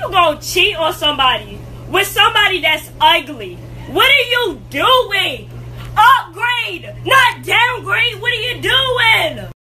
you gonna cheat on somebody with somebody that's ugly? What are you doing? Upgrade! No,